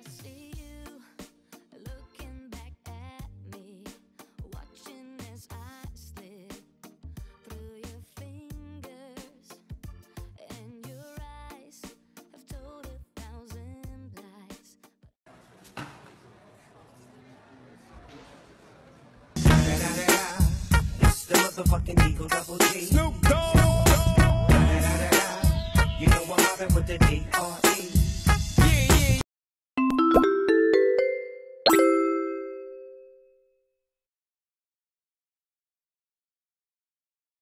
see you looking back at me, watching as I slip through your fingers, and your eyes have told 1,000 lies. It's the motherfucking Eagle Double G. Snoop Dogg. You know I'm mobbing with the D.R.